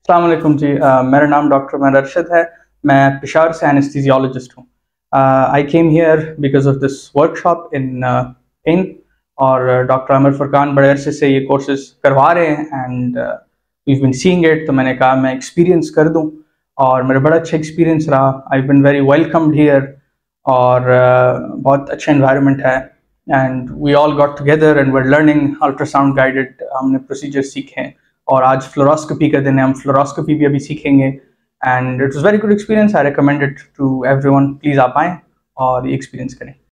अस्सलाम वालेकुम जी। मेरा नाम डॉक्टर उमैर अरशद है। मैं पेशावर से एनेस्थीसियोलॉजिस्ट हूँ। I came here because of this workshop in pain, और डॉक्टर आमिर फरकान बड़े अरसे से ये कोर्सेज करवा रहे हैं and we been seeing it, तो मैंने कहा मैं एक्सपीरियंस कर दूँ, और मेरा बड़ा अच्छा एक्सपीरियंस रहा। I been very welcomed here, और बहुत अच्छा इन्वायरमेंट है and we all got together and we are learning ultrasound guided. हमने प्रोसीजर सीखे हैं और आज फ्लोरोस्कोपी का दिन है, हम फ्लोरोस्कोपी भी अभी सीखेंगे and it was very good experience. I recommend it to everyone. Please आप आएँ और ये एक्सपीरियंस करें।